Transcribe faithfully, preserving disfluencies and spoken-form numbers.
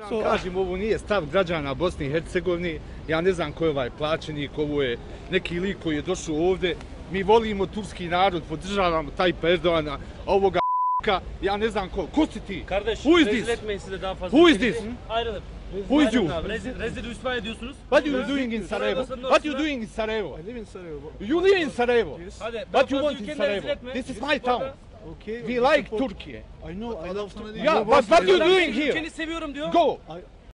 So, kažem, ovo nije stav građana Bosne i Hercegovine, ja ne znam ko je ovaj plaćenik, ovo je neki lik koji je došao ovdje, mi volimo turski narod, podržavamo Tayyip Erdogana, ovoga ja ne znam ko, ko si ti? Kardeş, Who is rezil this? etmeyin size daha fazla. Who is this? Ayrılın. Who is you? Rezil, rezil rüsva ediyorsunuz. What are you doing in Sarajevo? What are you doing in Sarajevo? I live in Sarajevo. You live in Sarajevo? Yes. Hadi, What you want in Sarajevo? This is my town. Okay. We like Turkey. I know, I love Turkey. Yeah, but what are you doing here? Ülkeni seviyorum diyor. Go! I,